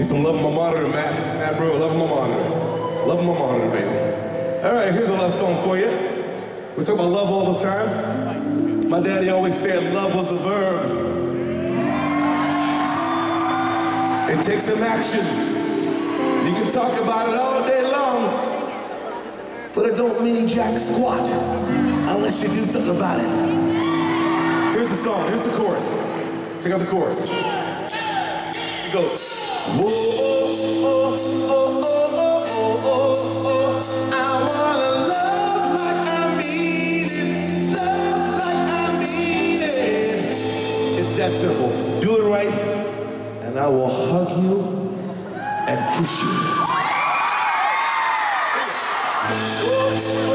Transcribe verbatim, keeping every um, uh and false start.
Some love my monitor, Matt. Matt Brewer, love my monitor. Love my monitor, baby. All right, here's a love song for you. We talk about love all the time. My daddy always said love was a verb. It takes some action. You can talk about it all day long, but it don't mean jack squat unless you do something about it. Here's the song, here's the chorus. Check out the chorus. It goes. Whoa, oh, oh, oh, oh, oh, oh, oh, I wanna love like I mean it, love like I mean it. It's that simple. Do it right, and I will hug you and kiss you.